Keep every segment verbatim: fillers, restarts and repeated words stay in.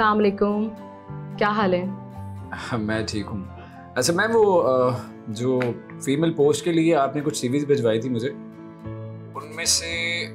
अस्सलाम वालेकुम, क्या हाल है? मैं ठीक हूँ। अच्छा मैम, वो जो फीमेल पोस्ट के लिए आपने कुछ सीवीज भिजवाई थी मुझे, उनमें से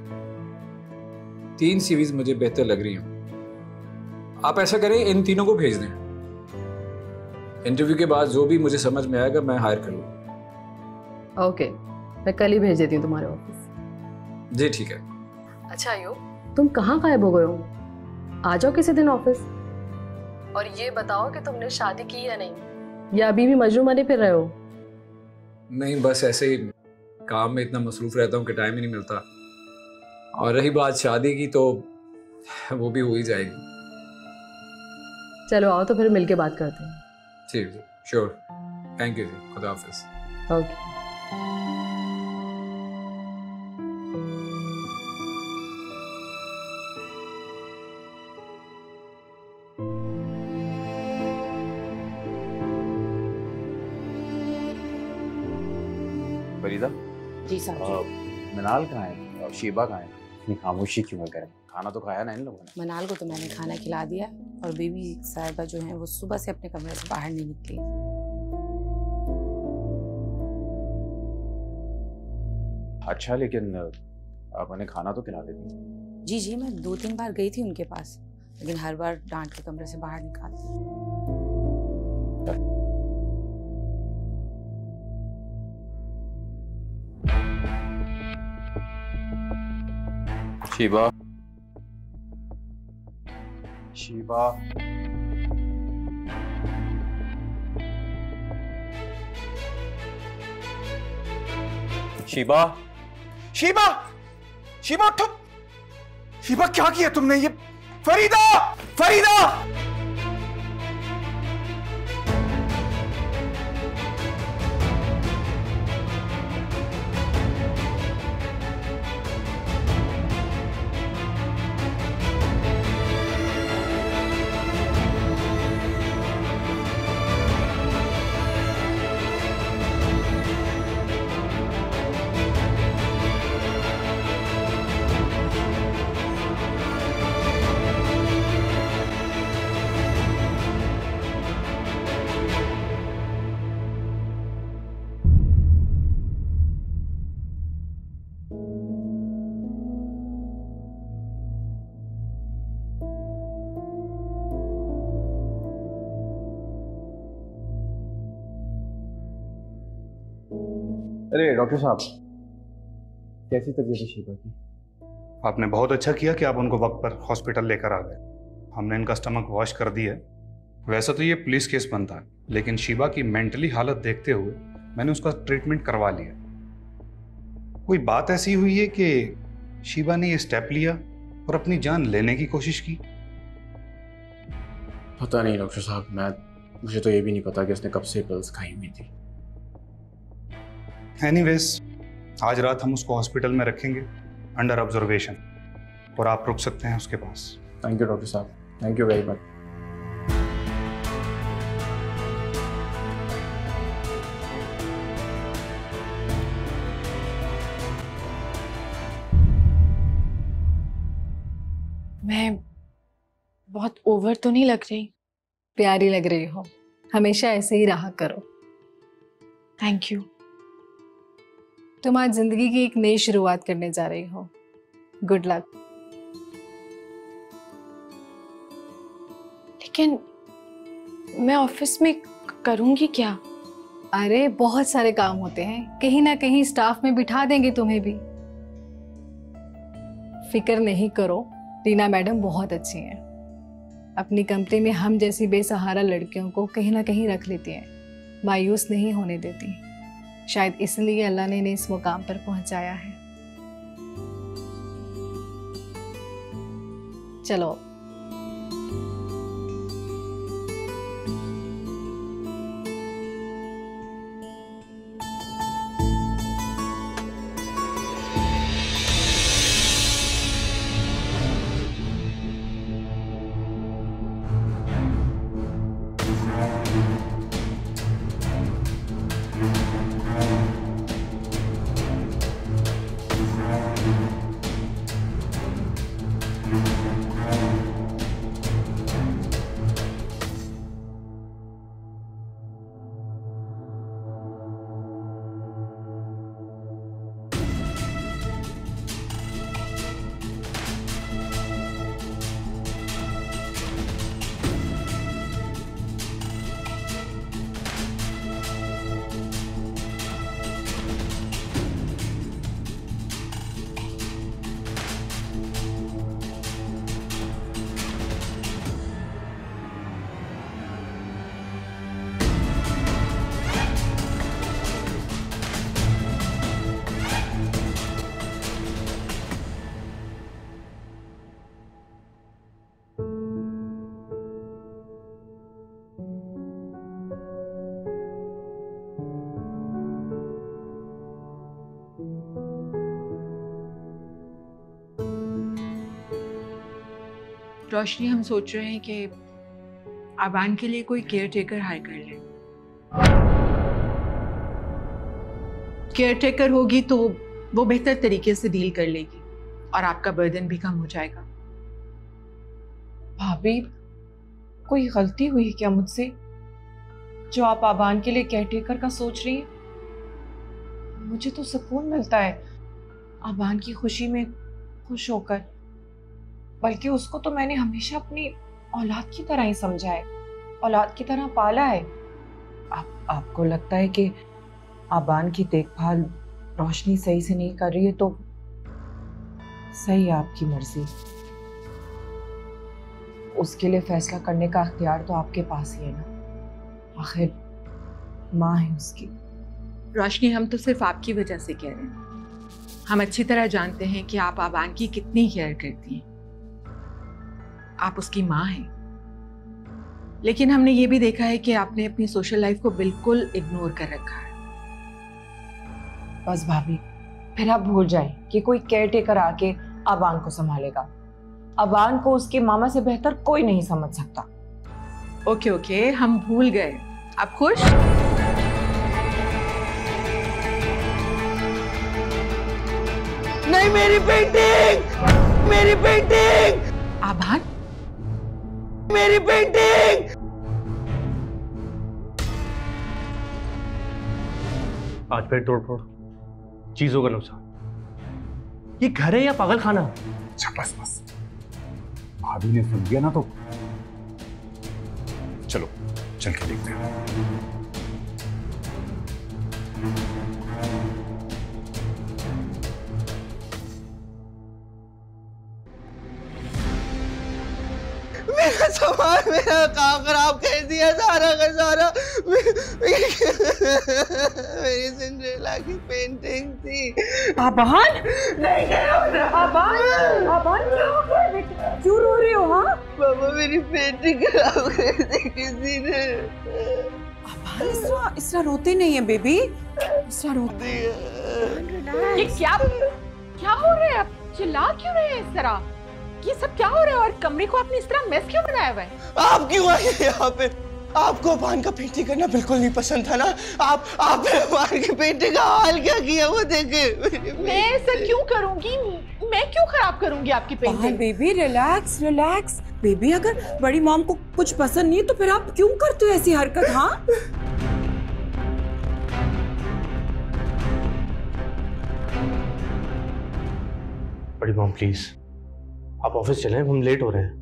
तीन सीवीज मुझे बेहतर लग रही हैं। आप ऐसा करें, इन तीनों को भेज दें। इंटरव्यू के बाद जो भी मुझे समझ में आएगा मैं हायर कर लूँगा। ओके, मैं कल ही भेज देती हूँ तुम्हारे ऑफिस। जी ठीक है। अच्छा अयो, तुम कहाँ गायब हो गए हो? आ जाओ किसी दिन ऑफिस। और ये बताओ कि तुमने शादी की या नहीं, या अभी भी मजनू बने फिर रहे हो? नहीं, बस ऐसे ही काम में इतना मसरूफ रहता हूँ कि टाइम ही नहीं मिलता। और रही बात शादी की, तो वो भी हो ही जाएगी। चलो आओ तो फिर मिलके बात करते हैं। ठीक जी, श्योर। थैंक यू जी, खुदा हाफिज। ओके। फरीदा जी साहब। मनाल कहाँ है? शीबा कहाँ है? इतनी खामोशी क्यों है? खाना तो खाया ना इन लोगों ने? मनाल को तो मैंने खाना खिला दिया और बेबी साहिबा जो है वो सुबह से अपने कमरे से बाहर नहीं निकली। अच्छा, लेकिन आप उन्हें खाना तो खिला देती। जी जी, मैं दो तीन बार गई थी उनके पास, लेकिन हर बार डांट के कमरे से बाहर निकालती। शीबा, शीबा, शीबा, शीबा, शीबा उठो। शीबा क्या किया तुमने ये? फरीदा, फरीदा! अरे डॉक्टर साहब, कैसी तबीयत है शीबा की? आपने बहुत अच्छा किया कि आप उनको वक्त पर हॉस्पिटल लेकर आ गए। हमने इनका स्टमक वॉश कर दिया है। वैसे तो ये पुलिस केस बनता है, लेकिन शीबा की मेंटली हालत देखते हुए मैंने उसका ट्रीटमेंट करवा लिया। कोई बात ऐसी हुई है कि शीबा ने ये स्टेप लिया और अपनी जान लेने की कोशिश की? पता नहीं डॉक्टर साहब, मैं मुझे तो ये भी नहीं पता कि उसने कब से पिल्स खाई हुई थी। एनीवेज, आज रात हम उसको हॉस्पिटल में रखेंगे अंडर ऑब्जर्वेशन, और आप रुक सकते हैं उसके पास। थैंक यू डॉक्टर साहब, थैंक यू वेरी मच। मैं बहुत ओवर तो नहीं लग रही? प्यारी लग रही हो, हमेशा ऐसे ही रहा करो। Thank you. तुम आज जिंदगी की एक नई शुरुआत करने जा रही हो। Good luck. लेकिन मैं ऑफिस में करूंगी क्या? अरे बहुत सारे काम होते हैं, कहीं ना कहीं स्टाफ में बिठा देंगे तुम्हें भी। फिक्र नहीं करो, टीना मैडम बहुत अच्छी हैं। अपनी कंपनी में हम जैसी बेसहारा लड़कियों को कहीं ना कहीं रख लेती हैं, मायूस नहीं होने देती। शायद इसलिए अल्लाह ने इन्हें इस मुकाम पर पहुंचाया है। चलो Thank you. रोशनी, हम सोच रहे हैं कि आबान के लिए कोई केयर टेकर हायर कर लें। केयर टेकर होगी तो वो बेहतर तरीके से डील कर लेगी और आपका बर्डन भी कम हो जाएगा। भाभी, कोई गलती हुई क्या मुझसे जो आप आबान के लिए केयरटेकर का सोच रही हैं? मुझे तो सुकून मिलता है आबान की खुशी में खुश होकर, बल्कि उसको तो मैंने हमेशा अपनी औलाद की तरह ही समझा है, औलाद की तरह पाला है। आप आपको लगता है कि आबान की देखभाल रोशनी सही से नहीं कर रही है तो सही है, आपकी मर्जी। उसके लिए फैसला करने का अख्तियार तो आपके पास ही है ना, आखिर माँ है उसकी। रोशनी, हम तो सिर्फ आपकी वजह से कह रहे हैं। हम अच्छी तरह जानते हैं कि आप आबान की कितनी केयर करती हैं। आप उसकी माँ हैं, लेकिन हमने ये भी देखा है कि आपने अपनी सोशल लाइफ को बिल्कुल इग्नोर कर रखा है। बस भाभी, फिर आप भूल जाएं कि कोई केयर टेकर आके आबान को संभालेगा। आबान को उसके मामा से बेहतर कोई नहीं समझ सकता। ओके ओके, हम भूल गए। आप खुश? नहीं, मेरी पेंटिंग, मेरी पेंटिंग, आबान, मेरी पेंटिंग। आज फिर तोड़ फोड़, चीजों का नुकसान। ये घर है या पागल खाना? अच्छा बस बस, भाभी ने सुन लिया ना तो चलो चल के देखते हैं। मेरा सामान, मेरा काम खराब कर दिया सारा का सारा। मेरी सिंड्रेला की पेंटिंग थी। आबान, आबान, आबान क्या हो गया बेटा? क्यों रो रहे हो? हाँ पापा, मेरी पेंटिंग खराब कर दी किसी ने। आबान, इसरा इसरा रोते नहीं है बेबी, इसरा रोते। ये क्या क्या हो रहा है? आप चिल्ला क्यों रहे हैं इस तरह? ये सब क्या हो रहा है? और कमरे को आपने इस तरह मेस क्यों बनाया हुआ है? आप क्यों आए यहाँ पे? आपको अबान का पेंटिंग करना बिल्कुल नहीं पसंद था ना? आप आपने अबान की पेंटिंग का हाल क्या किया वो देखे। मैं ऐसा क्यों करूंगी? मैं क्यों खराब करूंगी आपकी painting? Baby relax relax. Baby, अगर बड़ी मॉम को कुछ पसंद नहीं है तो फिर आप क्यों करते हो ऐसी हरकत? हाँ, बड़ी मॉम प्लीज, आप ऑफिस चलें, हम लेट हो रहे हैं।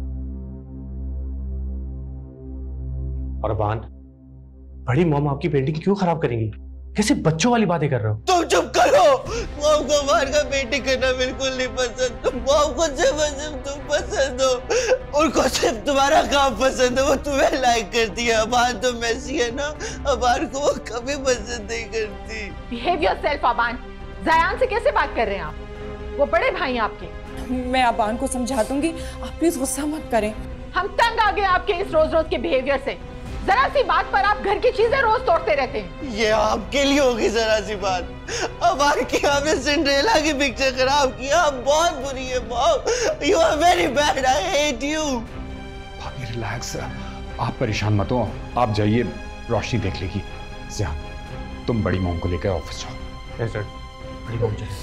और अबान, बड़ी मॉम आपकी पेंटिंग क्यों खराब करेंगी? कैसे बच्चों वाली बातें कर रहे हो? तुम चुप करो। मॉम को अबान का पेंटिंग करना बिल्कुल नहीं पसंद। तुम मॉम को सिर्फ सिर्फ तुम पसंद हो, उनको सिर्फ तुम्हारा काम पसंद है, वो तुम्हें लाइक करती है। अबान तो मैसी है ना, अबान को वो कभी पसंद नहीं करती। Behave yourself Aban. ज़यान से कैसे बात कर रहे हैं आप? वो बड़े भाई हैं आपके। मैं अबान को समझा दूंगी, आप प्लीज गुस्सा मत करें। हम तंग आ गए आपके इस रोज रोज के बिहेवियर से। जरा सी बात पर आप घर की चीजें रोज तोड़ते रहते हैं। ये आपके लिए होगी जरा सी बात। अबान की आपने सिंड्रेला की पिक्चर खराब किया, बहुत बुरी है mom. You are very bad, I hate you. भाभी रिलैक्स, आप परेशान मत हो, आप जाइए, रोशनी देख लेगी। ज़ियान, तुम बड़ी मॉम को लेकर ऑफिस जाओ। यस सर, बड़ी मॉम चले।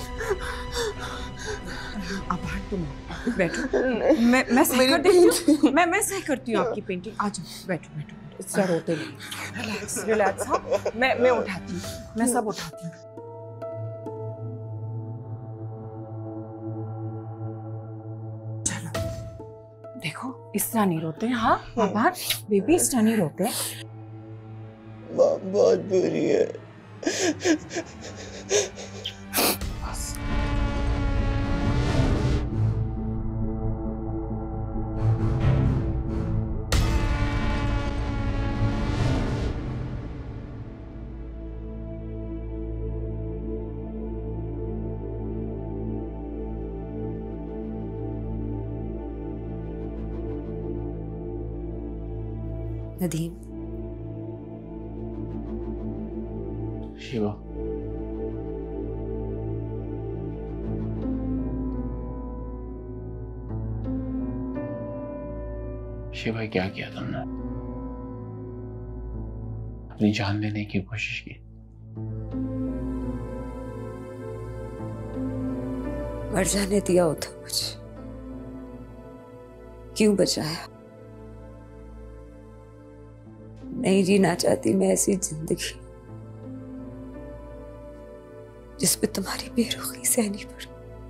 आबान, तुम बैठो, मैं मैं सही कर देती हूँ। मैं मैं सही करती हूँ आपकी पेंटिंग। आ जाओ, बैठो बैठो, इससे रोते नहीं। Relax relax. हाँ, मैं मैं उठाती हूँ, मैं सब उठाती हूँ। चलो देखो, इस तरह नहीं रोते हैं। हाँ आबान बेबी, इस तरह नहीं रोते। मॉम बहुत बुरी है। नदीम, शिवा, शिवा क्या किया तुमने? अपनी जान लेने की कोशिश की। मर जाने दिया होता मुझे, क्यों बचाया? नहीं जीना चाहती मैं ऐसी जिंदगी जिसमें तुम्हारी बेरुखी सहनी पड़े।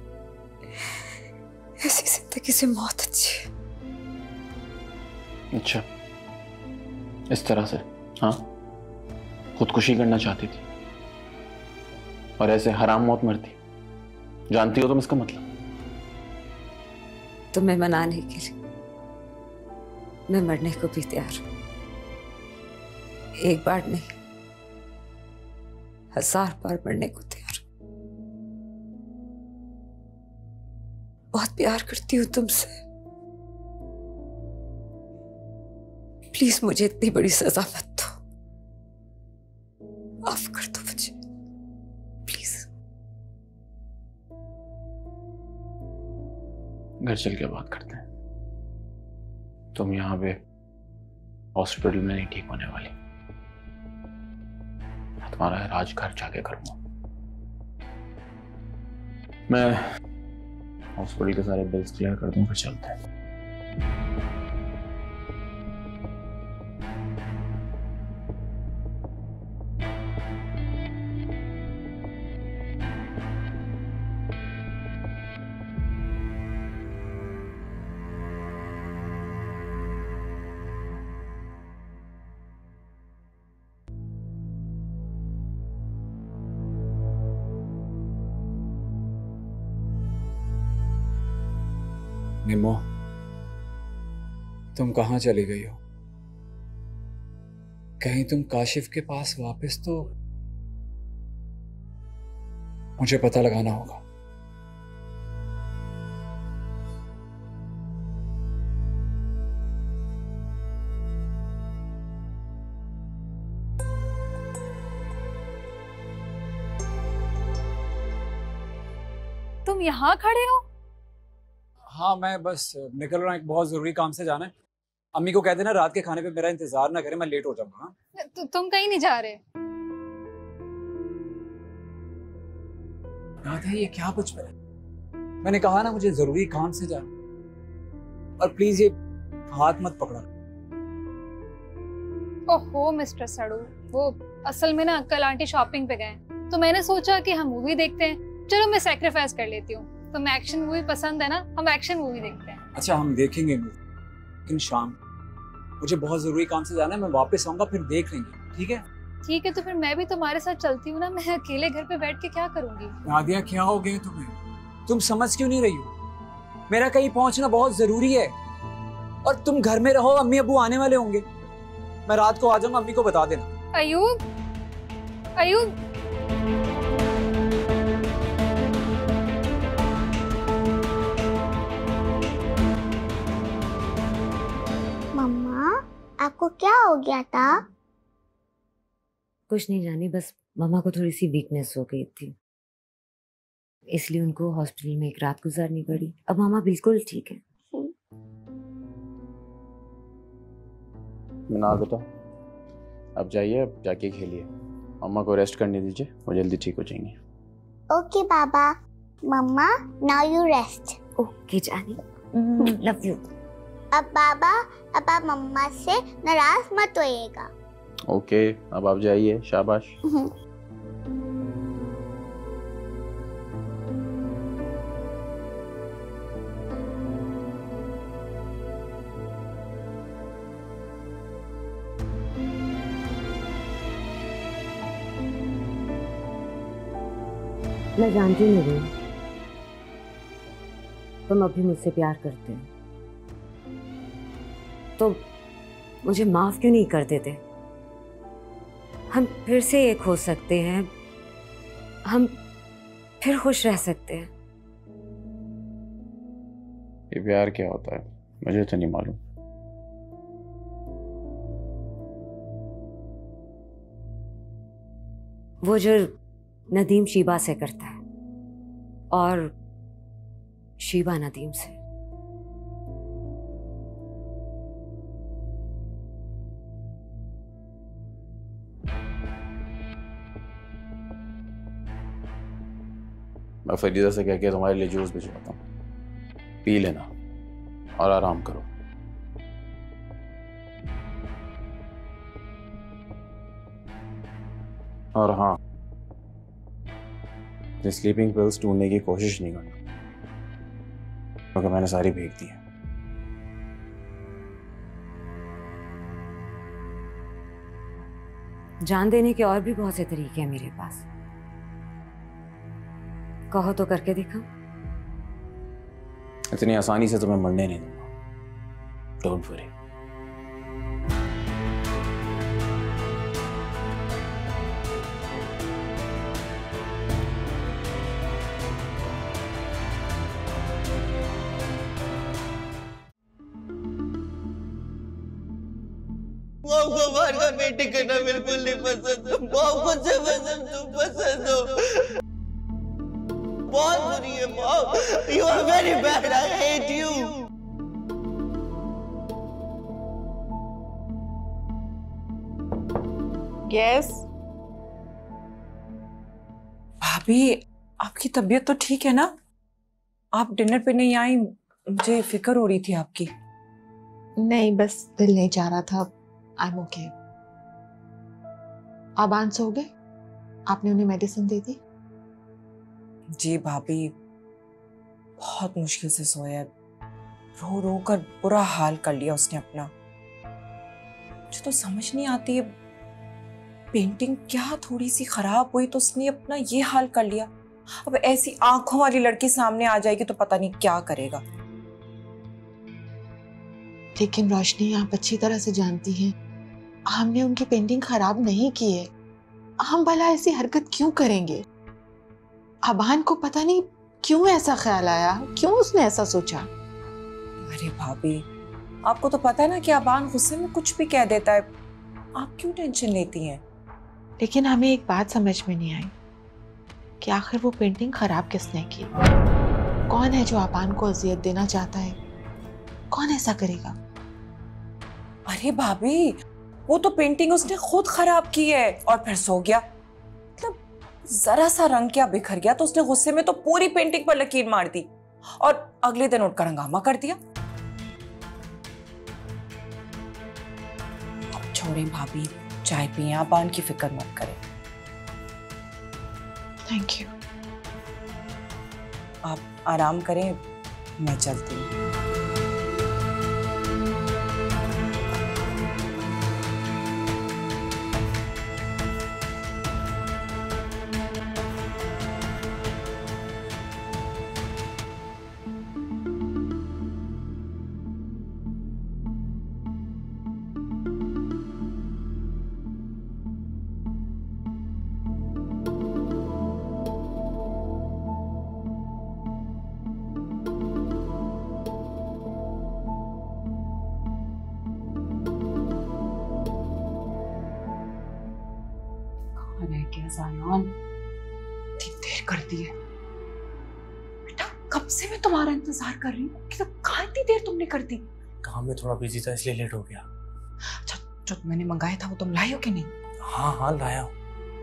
ऐसी जिंदगी से मौत अच्छी है। अच्छा, इस तरह से? हाँ, खुदकुशी करना चाहती थी और ऐसे हराम मौत मरती। जानती हो तुम इसका मतलब? तुम्हें मनाने के लिए मैं मरने को भी तैयार हूं। एक बार नहीं, हजार बार मरने को तैयार हूं। बहुत प्यार करती हूँ तुमसे। प्लीज मुझे इतनी बड़ी सजा मत दो। माफ कर दो मुझे, प्लीज। घर चल के बात करते हैं। तुम यहाँ पे हॉस्पिटल में नहीं ठीक होने वाली। मैं तुम्हारा इलाज घर जाके करूंगा। मैं हॉस्पिटल के सारे बिल्स क्लियर कर दूं, फिर चलते हैं। निम्मो, तुम कहाँ चली गई हो? कहीं तुम काशिफ के पास वापस तो? मुझे पता लगाना होगा। तुम यहाँ खड़े हो? हाँ, मैं बस निकल रहा हूँ, एक बहुत जरूरी काम से जाना है। अम्मी को कह देना रात के खाने पे मेरा इंतजार ना करे, मैं लेट हो जाऊंगा। हाँ? तु, तुम कहीं नहीं जा रहे? याद है ये क्या कुछ मेरा? मैंने कहा ना मुझे जरूरी काम से जाना। और प्लीज ये हाथ मत पकड़ा। ओहो मिस्टर सड़ू, वो असल में ना कल आंटी शॉपिंग पे गए, तो मैंने सोचा कि हम मूवी देखते हैं। चलो मैं सैक्रिफाइस कर लेती हूँ। तुम्हें एक्शन मूवी पसंद है ना, हम एक्शन मूवी देखते हैं। अच्छा, हम देखेंगे मूवी, लेकिन शाम। मुझे बहुत जरूरी काम से जाना है, मैं वापस आऊंगा, फिर देख लेंगे। ठीक है? ठीक है, तो फिर मैं भी तुम्हारे साथ चलती हूँ ना। मैं अकेले घर पे बैठ के क्या करूंगी? नादिया, क्या हो गया तुम्हें? तुम समझ क्यों नहीं रही हो? मेरा कहीं पहुंचना बहुत जरूरी है और तुम घर में रहो। अम्मी अबू आने वाले होंगे, मैं रात को आ जाऊंगा, अम्मी को बता देना। अयूब, अयूब, मम्मा आपको क्या हो गया था? कुछ नहीं जानी, बस मम्मा को थोड़ी सी वीकनेस हो गई थी, इसलिए उनको हॉस्पिटल में एक रात गुजारनी पड़ी। अब मामा बिल्कुल ठीक है। मिनार बेटा, अब जाइए, अब जाके खेलिए। मम्मा को रेस्ट करने दीजिए, वो जल्दी ठीक हो जाएंगी। ओके बाबा। Mamma now you rest. Okay जानी, लव यू। अब बाबा, अब आप मम्मा से नाराज मत होइएगा। ओके, अब आप जाइए, शाबाश। मैं जानती नहीं हूँ तुम अभी मुझसे प्यार करते हो, तो मुझे माफ क्यों नहीं कर देते? हम फिर से एक हो सकते हैं, हम फिर खुश रह सकते हैं। ये प्यार क्या होता है मुझे तो नहीं मालूम। वो जो नदीम शीबा से करता है और शीबा नदीम से। मैं फरीदा से कह के तुम्हारे लिए जूस भिजवाता हूँ, पी लेना और आराम करो। और हाँ, स्लीपिंग पिल्स ढूंढने की कोशिश नहीं करना, क्योंकि मैंने सारी भेज दी है। जान देने के और भी बहुत से तरीके हैं मेरे पास, कहो तो करके दिखाओ। इतनी आसानी से तुम्हें मरने नहीं दूंगा, डोंट वरी। मॉम को बाहर का पेंटिंग करना बिल्कुल नहीं पसंद। मॉम को जबरदस्त तुम पसंद हो। बहुत बुरी है mom, you are very bad, I hate you. Yes भाभी, आपकी तबीयत तो ठीक है ना? आप डिनर पे नहीं आई, मुझे फिक्र हो रही थी आपकी। नहीं, बस दिल नहीं चाह रहा था। आई एम ओके। आबान सो गए? आपने उन्हें मेडिसिन दे दी? जी भाभी, बहुत मुश्किल से सोया, रो रो कर बुरा हाल कर लिया उसने अपना। मुझे तो समझ नहीं आती है, पेंटिंग क्या थोड़ी सी खराब हुई तो उसने अपना ये हाल कर लिया। अब ऐसी आंखों वाली लड़की सामने आ जाएगी तो पता नहीं क्या करेगा। लेकिन रोशनी, आप अच्छी तरह से जानती हैं हमने उनकी पेंटिंग खराब नहीं की है। हम भला ऐसी हरकत क्यों करेंगे? अबान को पता नहीं क्यों ऐसा ख्याल आया, क्यों उसने ऐसा सोचा। अरे भाभी, आपको तो पता है ना कि अबान गुस्से में कुछ भी कह देता है, आप क्यों टेंशन लेती हैं? लेकिन हमें एक बात समझ में नहीं आई कि आखिर वो पेंटिंग खराब किसने की। कौन है जो अबान को अजियत देना चाहता है? कौन ऐसा करेगा? अरे भाभी, वो तो पेंटिंग उसने खुद खराब की है और फिर सो गया। मतलब जरा सा रंग क्या बिखर गया तो उसने गुस्से में तो पूरी पेंटिंग पर लकीर मार दी और अगले दिन उठकर हंगामा कर दिया। अब छोड़ें भाभी, चाय पिए, अबान की फिक्र मत करें। Thank you. आप आराम करें, मैं चलती हूँ। इतनी देर कर दी है बेटा, कब से मैं तुम्हारा इंतजार कर रही हूँ कि कहाँ इतनी देर तुमने कर दी? काम में थोड़ा बिजी था इसलिए लेट हो गया। अच्छा, जो मैंने मंगाया था वो तुम लाए हो कि नहीं? हाँ हाँ लाया हूँ।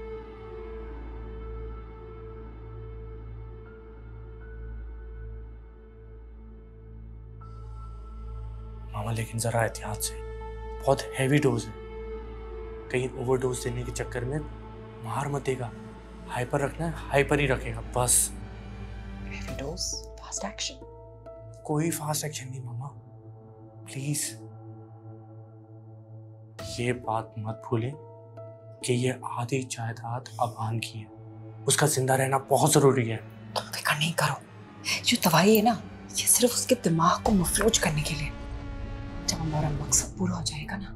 मामा लेकिन जरा एहतियात से, बहुत हैवी डोज है, कहीं ओवरडोज देने के चक्कर में मार मत देगा। हाइपर रखना है, हाइपर ही रखेगा बस। Heavy dose, fast action. कोई फास्ट एक्शन नहीं मामा, प्लीज। ये बात मत भूलें कि ये आधी जायदाद अबान की है, उसका जिंदा रहना बहुत जरूरी है। तुम फिक्र नहीं करो, जो दवाई है ना, ये सिर्फ उसके दिमाग को मफलूज करने के लिए। जब हमारा मकसद पूरा हो जाएगा ना,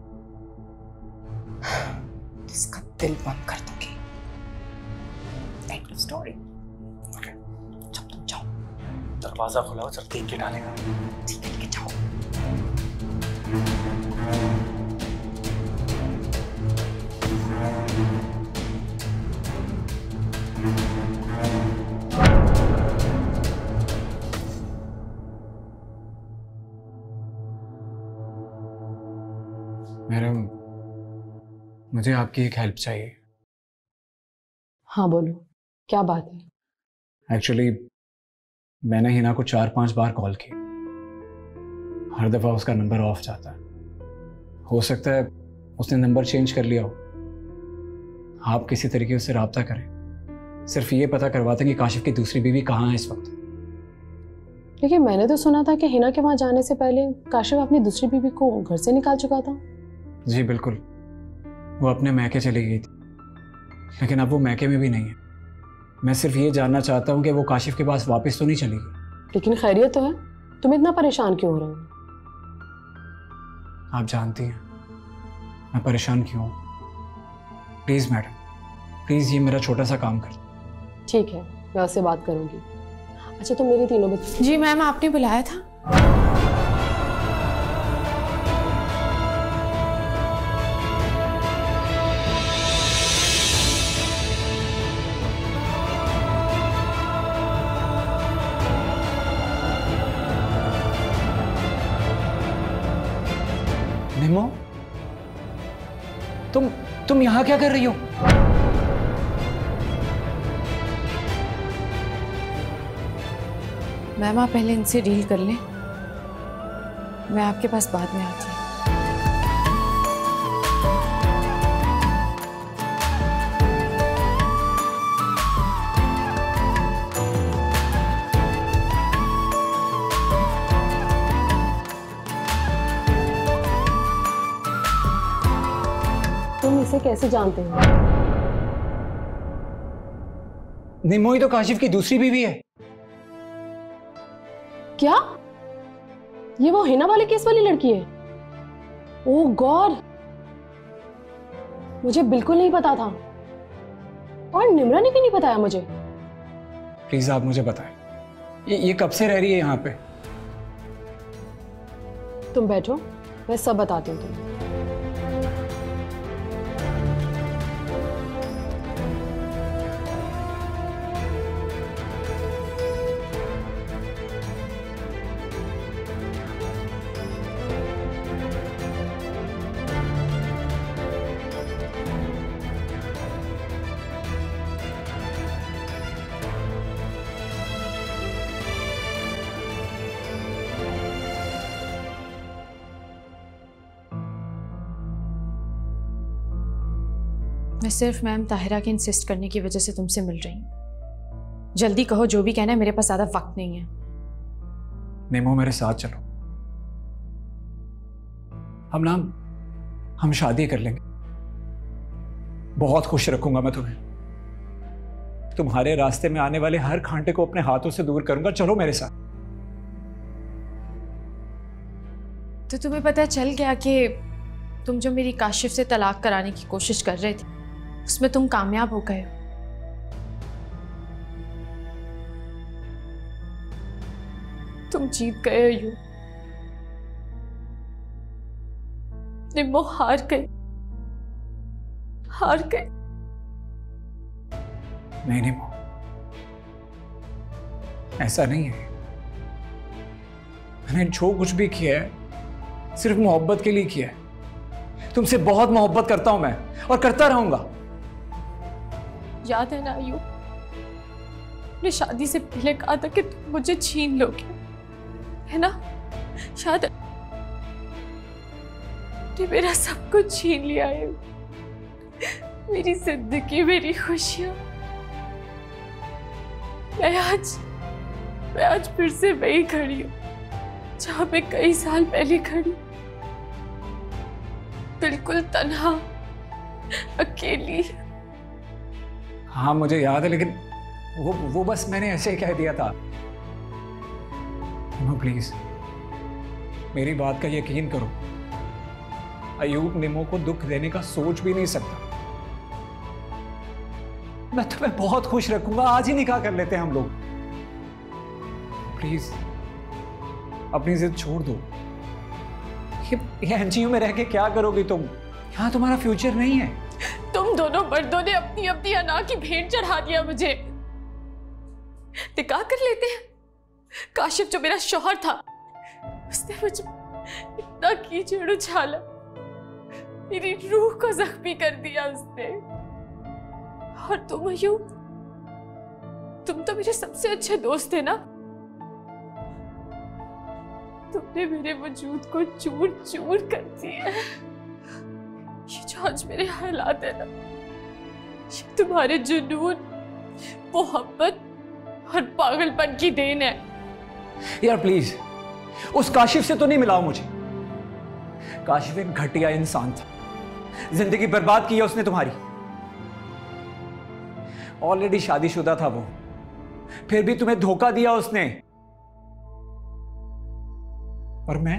तो इसका दिल बंद कर दूंगी। End of story. ओके, जब तुम जाओ, दरवाजा खुला हो, चल देख के डालेगा। ठीक है, लेके जाओ। मैडम, मुझे आपकी एक हेल्प चाहिए। हाँ बोलो, क्या बात है? एक्चुअली मैंने हिना को चार पांच बार कॉल की, हर दफा उसका नंबर ऑफ जाता है। हो सकता है उसने नंबर चेंज कर लिया हो। आप किसी तरीके उससे रब्ता करें, सिर्फ ये पता करवाते हैं कि काशिफ की दूसरी बीवी कहाँ है इस वक्त। लेकिन मैंने तो सुना था कि हिना के वहां जाने से पहले काशिफ अपनी दूसरी बीवी को घर से निकाल चुका था। जी बिल्कुल, वो अपने मैके चली गई थी, लेकिन अब वो मैके में भी नहीं है। मैं सिर्फ ये जानना चाहता हूँ कि वो काशिफ के पास वापस तो नहीं चली गई। लेकिन खैरियत तो है, तुम इतना परेशान क्यों हो रहे हो? आप जानती हैं मैं परेशान क्यों हूँ। प्लीज मैडम, प्लीज ये मेरा छोटा सा काम कर। ठीक है, मैं उससे बात करूंगी। अच्छा, तो मेरी तीनों बच्ची। जी मैम, आपने बुलाया था? निमो, तुम तुम यहाँ क्या कर रही हो? मैम आप पहले इनसे डील कर लें, मैं आपके पास बाद में आती हूँ। तुम इसे कैसे जानते हो? निमो ही तो काशिफ की दूसरी बीवी है। क्या? ये वो हिना वाले केस वाली लड़की है? ओह गॉड, मुझे बिल्कुल नहीं पता था, और निम्रा ने भी नहीं बताया मुझे। प्लीज आप मुझे बताएं, ये ये कब से रह रही है यहाँ पे? तुम बैठो, मैं सब बताती हूँ तुम्हें। मैं सिर्फ मैम ताहिरा के इंसिस्ट करने की वजह से तुमसे मिल रही हूँ। जल्दी कहो, जो भी कहना है, मेरे पास ज्यादा वक्त नहीं है। निमो मेरे साथ चलो, हम ना हम शादी कर लेंगे। बहुत खुश रखूंगा मैं तुम्हें, तुम्हारे रास्ते में आने वाले हर कांटे को अपने हाथों से दूर करूंगा। चलो मेरे साथ। तो तुम्हें पता चल गया कि तुम जो मेरी काशिफ से तलाक कराने की कोशिश कर रहे थे, उसमें तुम कामयाब हो गए हो। तुम जीत गए हो यू। निम्मो हार गई, हार गई। नहीं निमो, ऐसा नहीं है। मैंने जो कुछ भी किया है सिर्फ मोहब्बत के लिए किया है। तुमसे बहुत मोहब्बत करता हूं मैं, और करता रहूंगा। याद है ना यू, मैंने शादी से पहले कहा था कि तुम मुझे छीन लोगे, है ना? शायद तुमने मेरा सब कुछ छीन लिया है, मेरी जिंदगी, मेरी खुशियां। मैं आज मैं आज फिर से वही खड़ी हूँ जहां मैं कई साल पहले खड़ी, बिल्कुल तन्हा, अकेली। हाँ मुझे याद है, लेकिन वो वो बस मैंने ऐसे ही कह दिया था। निमो प्लीज मेरी बात का यकीन करो, अयूब निमो को दुख देने का सोच भी नहीं सकता। मैं तुम्हें बहुत खुश रखूंगा। आज ही निकाह कर लेते हैं हम लोग। प्लीज अपनी जिद छोड़ दो। ये एनजीओ में रह के क्या करोगी तुम? यहाँ तुम्हारा फ्यूचर नहीं है। तुम दोनों मर्दों ने अपनी अपनी अना की भेंट चढ़ा दिया मुझे। निकाह कर लेते हैं। काशिफ जो मेरा शौहर था, उसने मुझे इतना कीचड़ उछाला, मेरी रूह को जख्मी कर दिया उसने। और तुम अयूब, तुम तो मेरे सबसे अच्छे दोस्त थे ना। तुमने मेरे वजूद को चूर चूर कर दिया। ये जो आज मेरे हालात है ना, ये तुम्हारे जुनून, मोहब्बत और पागलपन की देन है। यार प्लीज, उस काशिफ से तो नहीं मिलाओ मुझे। काशिफ एक घटिया इंसान था, जिंदगी बर्बाद की है उसने तुम्हारी। ऑलरेडी शादीशुदा था वो, फिर भी तुम्हें धोखा दिया उसने। और मैं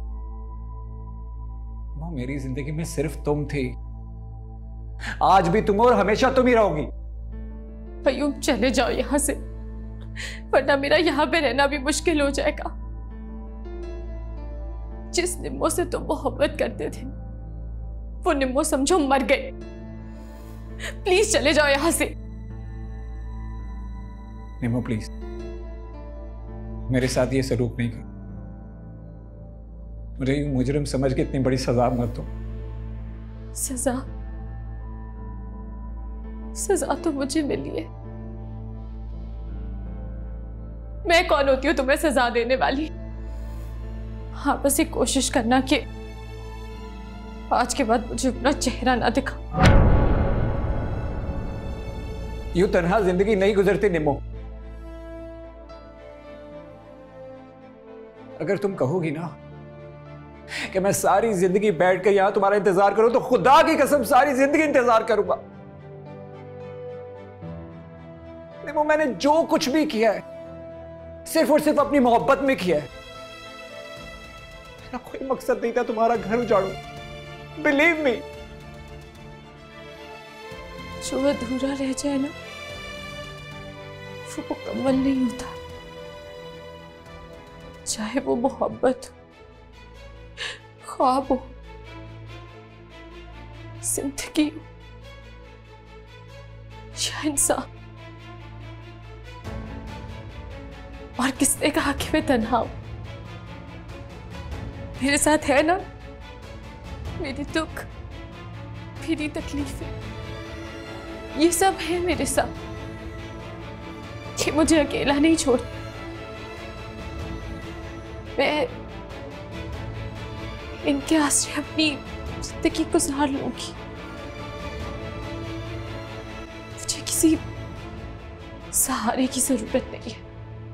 मां, मेरी जिंदगी में सिर्फ तुम थी। आज भी तुम और हमेशा तुम ही रहोगी। भैया चले जाओ यहां से, वरना मेरा यहां पे रहना भी मुश्किल हो जाएगा। जिस निम्मो से तुम मोहब्बत करते थे, वो निम्मो समझो मर गए। प्लीज चले जाओ यहां से। निम्मो प्लीज, मेरे साथ ये सलूक नहीं कर। मुझे यूं मुजरिम समझ के इतनी बड़ी सजा मत दो। सजा सजा तो मुझे मिली है। मैं कौन होती हूं तुम्हें सजा देने वाली? हाँ, बस ये कोशिश करना कि आज के बाद मुझे अपना चेहरा ना दिखा। यूं तन्हा जिंदगी नहीं गुजरती निम्मो। अगर तुम कहोगी ना कि मैं सारी जिंदगी बैठकर यहां तुम्हारा इंतजार करूं, तो खुदा की कसम सारी जिंदगी इंतजार करूंगा। निम्मो, मैंने जो कुछ भी किया है सिर्फ और सिर्फ अपनी मोहब्बत में किया है। मेरा कोई मकसद नहीं था तुम्हारा घर उजाड़ूं। Believe me. जो अधूरा रह जाए ना, वो मुकम्मल नहीं होता। चाहे वो मोहब्बत, ख्वाब हो, जिंदगी हो या इंसान। और किसने कहा कि मैं तन्हा हूं? मेरे साथ है ना मेरी दुख, मेरी तकलीफें, ये सब है मेरे साथ। कि मुझे अकेला नहीं छोड़। मैं इनके आश्रय अपनी जिंदगी गुजार लूंगी। मुझे किसी सहारे की जरूरत नहीं है।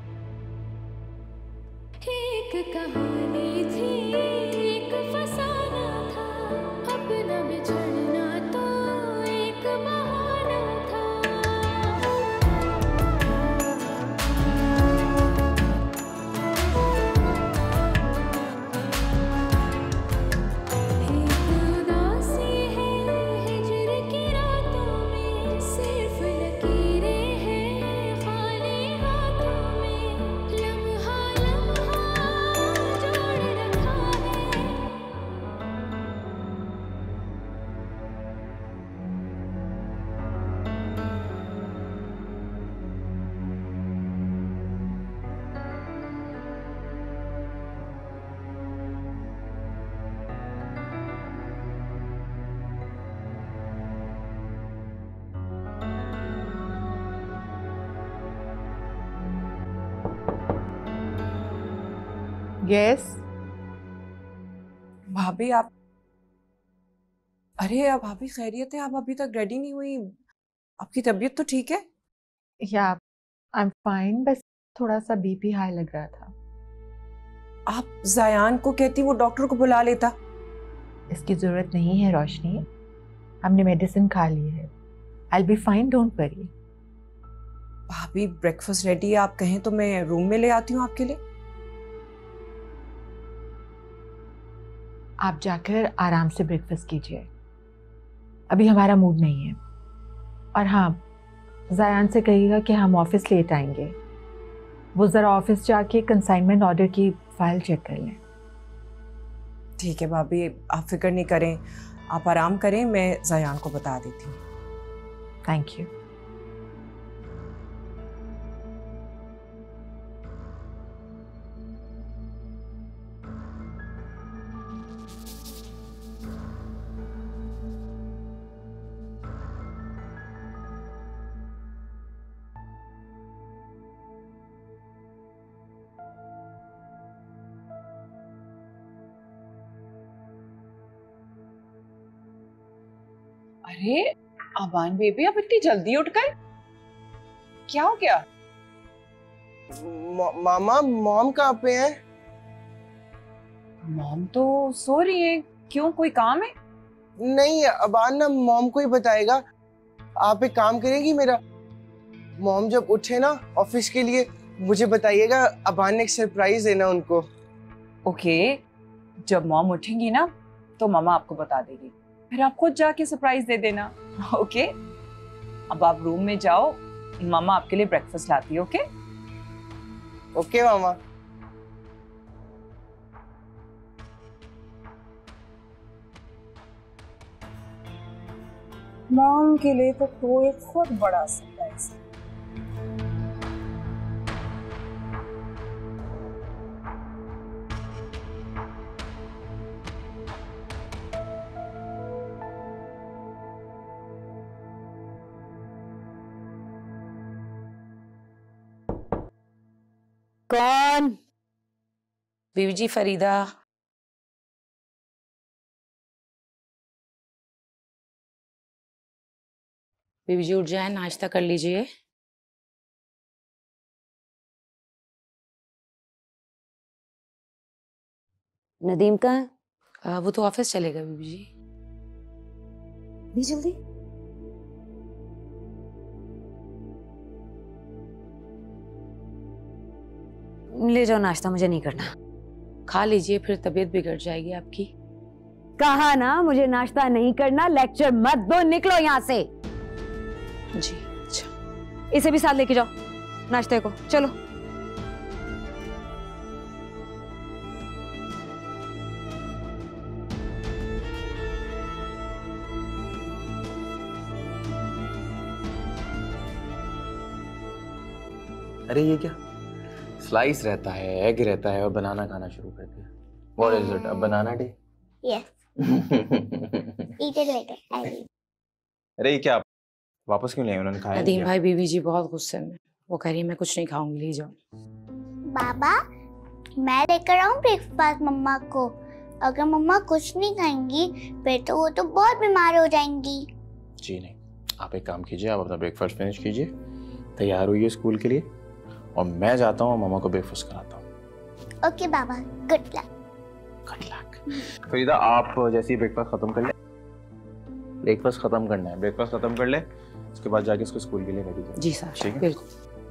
एक कहानी थी, एक फसाना था, अपना बिछड़ना तो एक बहाना था। एक उदासी है हिजर की रातों में, सिर्फ लकीरें हैं खाली हाथों में। लम्हा यस भाभी आप, अरे आप भाभी खैरियत है? आप अभी तक रेडी नहीं हुई? आपकी तबीयत तो ठीक है? या आई एम फाइन, बस थोड़ा सा बीपी हाई लग रहा था। आप जायान को कहती वो डॉक्टर को बुला लेता। इसकी जरूरत नहीं है रोशनी, हमने मेडिसिन खा ली है। I will be fine, don't worry. भाभी ब्रेकफास्ट रेडी है, आप कहें तो मैं रूम में ले आती हूँ आपके लिए। आप जाकर आराम से ब्रेकफास्ट कीजिए, अभी हमारा मूड नहीं है। और हाँ, जायान से कहिएगा कि हम ऑफिस लेट आएंगे। वो ज़रा ऑफिस जाके कंसाइनमेंट ऑर्डर की फाइल चेक कर लें। ठीक है भाभी, आप फिक्र नहीं करें, आप आराम करें, मैं जायान को बता देती हूँ। Thank you. अरे अबान बेबी, अब इतनी जल्दी उठ गए, क्या हो गया? मा, मामा मॉम कहाँ पे है? मॉम तो सो रही है। क्यों, कोई काम है? नहीं, अबान ना मॉम को ही बताएगा। आप एक काम करेंगी मेरा, मॉम जब उठे ना ऑफिस के लिए मुझे बताइएगा, अबान ने एक सरप्राइज देना उनको। ओके, जब मॉम उठेंगी ना तो मामा आपको बता देगी, फिर आप खुद जाके सरप्राइज दे देना। ओके, अब आप रूम में जाओ, मामा आपके लिए ब्रेकफास्ट लाती है। ओके ओके मामा। मॉम के लिए तो तो एक बहुत बड़ा सरप्राइज है। कौन? बीवी जी, फरीदा। बीवी जी उठ जाए, नाश्ता कर लीजिए। नदीम कहाँ है? वो तो ऑफिस चलेगा बीवी जी। नहीं जल्दी? ले जाओ नाश्ता, मुझे नहीं करना। खा लीजिए, फिर तबीयत बिगड़ जाएगी आपकी। कहा ना मुझे नाश्ता नहीं करना, लेक्चर मत दो, निकलो यहाँ से। जी अच्छा। इसे भी साथ लेके जाओ नाश्ते को, चलो। अरे ये क्या, स्लाइस रहता है, एग रहता है और बनाना खाना शुरू कर दिया। What is it, a banana day? Yes, eat it later. अरे ये क्या, वापस क्यों ले आए? उन्होंने खाया नदीम भाई, बीवी जी बहुत गुस्से में, वो कह रही है मैं कुछ नहीं खाऊंगी, ले जाओ। बाबा, मैं लेकर आऊं ब्रेकफास्ट मम्मा को? अगर मम्मा कुछ नहीं खाएंगी फिर तो वो तो बहुत बीमार हो जाएंगी। जी नहीं, आप एक काम कीजिए, आप अपना ब्रेकफास्ट फिनिश कीजिए, तैयार होइए स्कूल के लिए, और मैं जाता हूँ मामा को ब्रेकफास्ट कराता हूँ। ओके बाबा, good luck. Good luck. Farida, आप जैसे ही ब्रेकफास्ट खत्म कर ले, ब्रेकफास्ट खत्म करना है, ब्रेकफास्ट खत्म कर ले, उसके बाद जाके इसको स्कूल के लिए रेडी कर। जी साहब, ठीक है, बिल्कुल।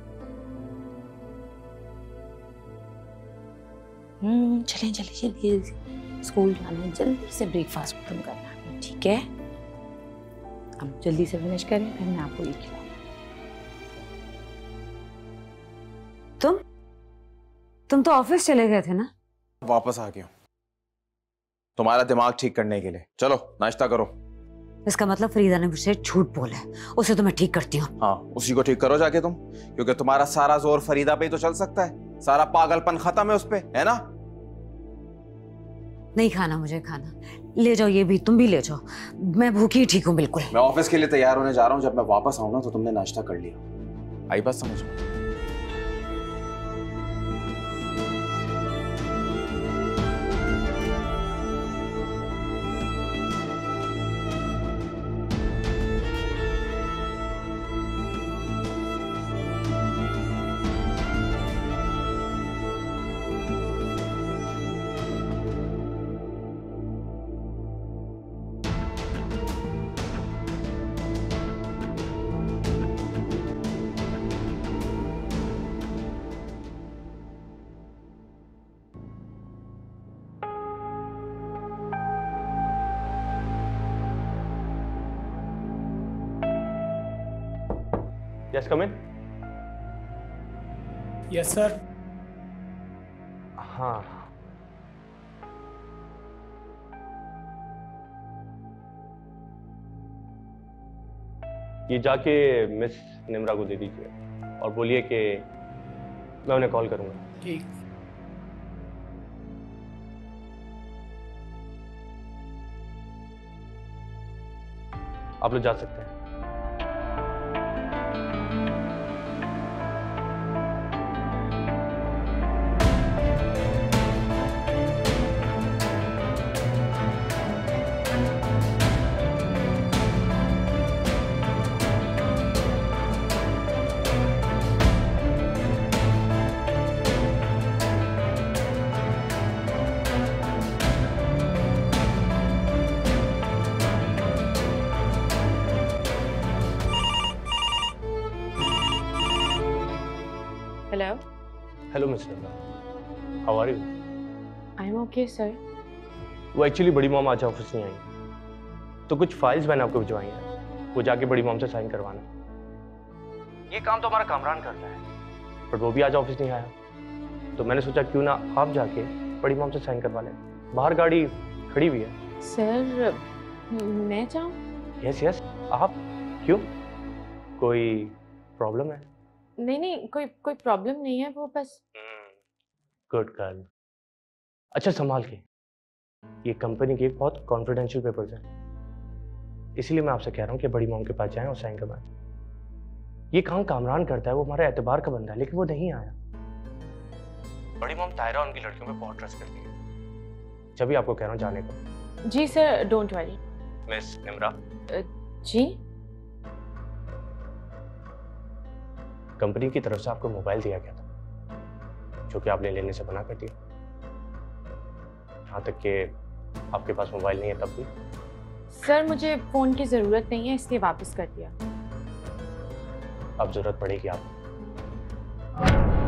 हम्म चलें चलें चलिए, स्कूल जाना है, जल्दी से ब्रेकफास्ट खत्म करना है, ठीक है? हम जल्दी से फिनिश करें, फिर मैं आपको ये खिलाऊं। तुम तुम तो ऑफिस चले गए थे ना? वापस आ गया हूँ तुम्हारा दिमाग ठीक करने के लिए। चलो नाश्ता करो। इसका मतलब फरीदा ने मुझसे झूठ बोला है, उसे तो मैं ठीक करती हूँ। हाँ, उसी को ठीक करो जाके तुम, क्योंकि तुम्हारा सारा जोर फरीदा पे ही तो चल सकता है, सारा पागलपन खत्म है उस पे, है ना? नहीं खाना मुझे खाना, ले जाओ ये भी, तुम भी ले जाओ, मैं भूखी ठीक हूँ बिल्कुल। मैं ऑफिस के लिए तैयार होने जा रहा हूँ, जब मैं वापस आऊँ ना तो तुमने नाश्ता कर लिया। आई बात समझ में? Yes, come in. Yes sir. हाँ, ये जाके मिस निम्रा को दे दीजिए और बोलिए कि मैं उन्हें कॉल करूंगा। ठीक। आप लोग जा सकते हैं। Hello miss Nanda, how are you? I am okay sir. वो एक्चुअली बड़ी मॉम आज ऑफिस नहीं आई, तो कुछ फाइल्स मैंने आपको भिजवाई हैं, वो जाके बड़ी मॉम से साइन करवाना। ये काम तो हमारा कामरान करता है, बट वो भी आज ऑफिस नहीं आया, तो मैंने सोचा क्यों ना आप जाके बड़ी मॉम से साइन करवा लें। बाहर गाड़ी खड़ी हुई है। सर मैं जाऊँ? यस यस आप। क्यों, कोई प्रॉब्लम है? नहीं नहीं, कोई कोई प्रॉब्लम नहीं है, वो बस। Good girl. अच्छा संभाल के, ये कंपनी के बहुत कॉन्फिडेंशियल पेपर्स हैं, इसीलिए मैं आपसे कह रहा हूँ कि बड़ी मॉम के पास जाएं और साइन करवाएं। ये काम कामरान करता है, वो हमारे एतबार का बंदा है, लेकिन वो नहीं आया। बड़ी मॉम तायरा उनकी लड़कियों पे बहुत ट्रस्ट करती है, जब भी आपको कह रहा हूँ जाने को। जी sir, don't worry. Miss Nimra. जी? कंपनी की तरफ से आपको मोबाइल दिया गया था, जो कि आपने लेने से मना कर दिया। यहाँ तक कि आपके पास मोबाइल नहीं है तब भी। सर मुझे फोन की जरूरत नहीं है, इसलिए वापस कर दिया। अब जरूरत पड़ेगी आपको।